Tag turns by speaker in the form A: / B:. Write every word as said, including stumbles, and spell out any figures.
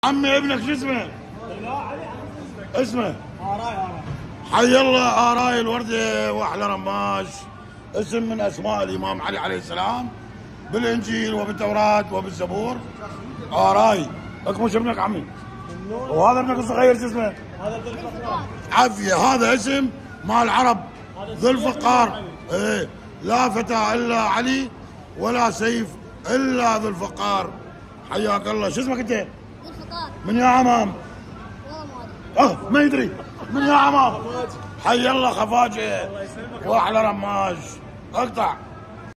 A: عمي ابنك شو اسمه؟
B: لا علي
A: اسمه؟
B: آراي آراي.
A: حي الله آراي الوردة وأحلى رماش، اسم من أسماء الإمام علي عليه السلام بالإنجيل وبالتوراة وبالزبور. آراي اكمل شو ابنك عمي؟ وهذا ابنك الصغير شو اسمه؟
B: هذا ذو الفقار.
A: عافية، هذا اسم مال العرب ذو الفقار. ايه، لا فتى إلا علي ولا سيف إلا ذو الفقار. حياك الله. شو اسمك أنت؟
C: ذو الفقار.
A: من يا عمام؟
C: والله ما ادري.
A: اه ما يدري. من يا عمام؟ حي الله خفاجة واحلى رماش. اقطع.